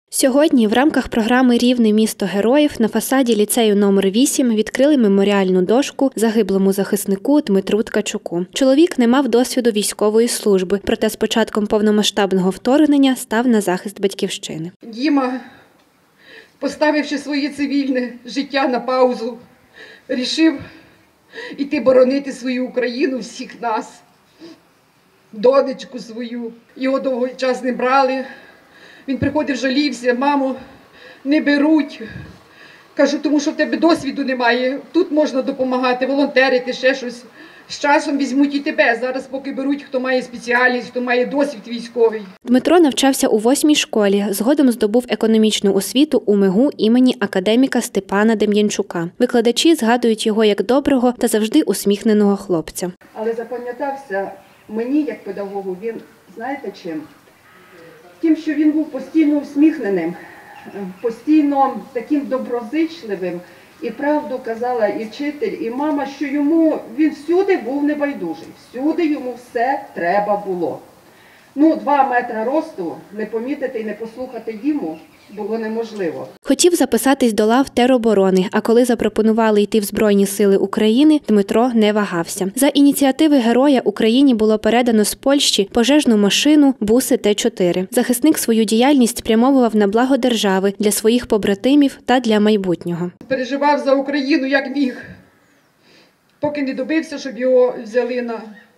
Сьогодні в рамках програми «Рівне місто героїв» на фасаді ліцею номер 8 відкрили меморіальну дошку загиблому захиснику Дмитру Ткачуку. Чоловік не мав досвіду військової служби, проте з початком повномасштабного вторгнення став на захист батьківщини. Діма, поставивши своє цивільне життя на паузу, рішив іти боронити свою Україну, всіх нас, донечку свою. Його довгий час не брали. Він приходив, жалівся: мамо, не беруть. Кажу, тому що в тебе досвіду немає, тут можна допомагати, волонтерити, ще щось. З часом візьмуть і тебе. Зараз поки беруть, хто має спеціальність, хто має досвід військовий. Дмитро навчався у 8-й школі, згодом здобув економічну освіту у МИГУ імені академіка Степана Дем'янчука. Викладачі згадують його як доброго та завжди усміхненого хлопця. Але запам'ятався мені, як педагогу, він, знаєте чим? Тим, що він був постійно усміхненим, постійно таким доброзичливим. І правду казала і вчитель, і мама, що він всюди був небайдужий, всюди йому все треба було. 2 метри росту не помітити і не послухати Діму було неможливо. Хотів записатись до лав тероборони, а коли запропонували йти в Збройні сили України, Дмитро не вагався. За ініціативи героя Україні було передано з Польщі пожежну машину, буси Т-4. Захисник свою діяльність спрямовував на благо держави, для своїх побратимів та для майбутнього. Переживав за Україну як міг, поки не добився, щоб його взяли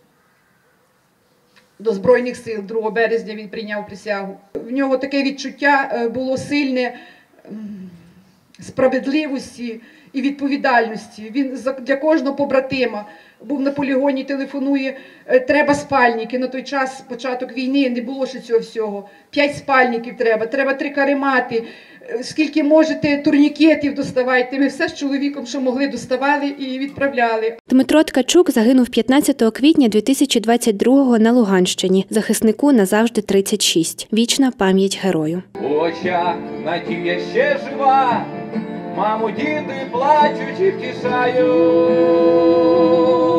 до Збройних сил. 2 березня він прийняв присягу. В нього таке відчуття було сильне справедливості і відповідальності. Він для кожного побратима був на полігоні, телефонує: треба спальники. На той час, початок війни, не було ще цього всього. 5 спальників треба 3 каремати. Скільки можете турнікетів доставайте. Ми все з чоловіком, що могли, доставали і відправляли. Дмитро Ткачук загинув 15 квітня 2022-го на Луганщині. Захиснику назавжди 36. Вічна пам'ять герою. У очах надія ще жива, маму, діти плачуть і втішають.